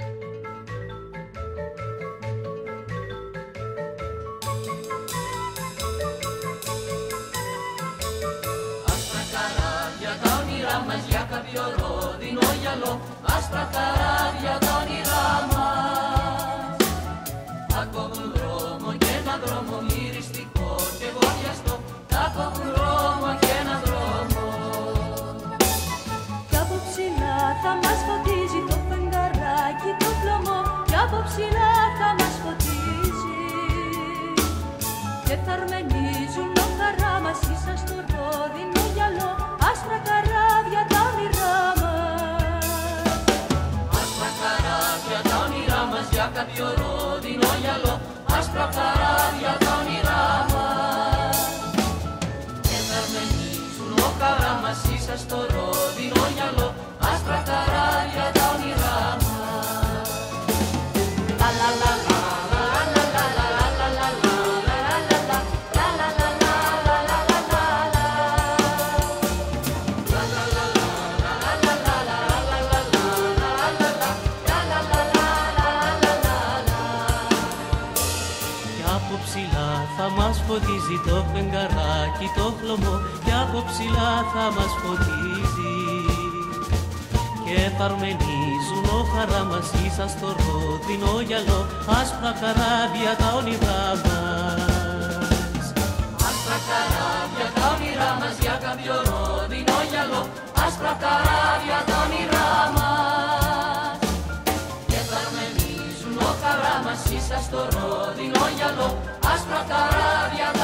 Άσπρα καράβια τα όνειρά μας για κάποιο ρόδινο γυαλό, άσπρα καράβια τα όνειρά μας. Θα κόβουν δρόμο και ένα δρόμο μυριστικό και βοδιαστό, θα κόβουν δρόμο και ένα δρόμο. Κι από ψηλά θα μας φωτίζει το φεγγαράκι το πλωμό, κι από ψηλά θα μας φωτίζει και θα αρμενίζουν ο χαρά μας ίσα στο ρόδινο γυαλό, άσπρα καράβια τα όνειρά μας. Άσπρα καράβια τα όνειρά μας για κάποιο ρόδινο γυαλό, άσπρα καράβια τα όνειρά μας. Και θα αρμενίζουν ο χαρά μας ίσα στο ρόδινο γυαλό, άσπρα καράβια τα όνειρά μας. Από ψηλά θα μας φωτίζει το φεγγαράκι το χλωμό, κι από ψηλά θα μας φωτίζει και θα αρμενίζουν ο χαρά μας ίσα στο ρόδινο γυαλό, άσπρα καράβια τα όνειρά μας. Άσπρα καράβια τα όνειρά μας για κάποιο ρόδινο γυαλό, άσπρα καράβια τα όνειρά μας. Και θα αρμενίζουν ο χαρά μας ίσα στο ρόδινο γυαλό, άσπρα καράβια